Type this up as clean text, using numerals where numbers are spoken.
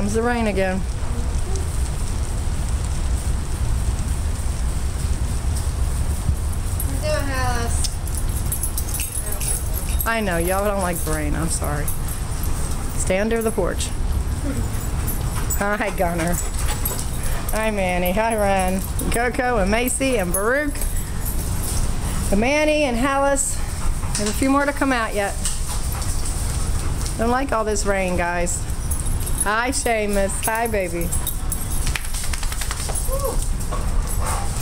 comes the rain again. What are you doing, Halas? I know, y'all don't like the rain. I'm sorry. Stay under the porch. Hi, Gunner. Hi, Manny. Hi, Ren. Coco and Macie and Baruch. And Manny and Halas. There's a few more to come out yet. Don't like all this rain, guys. Hi, Seamus. Hi, baby.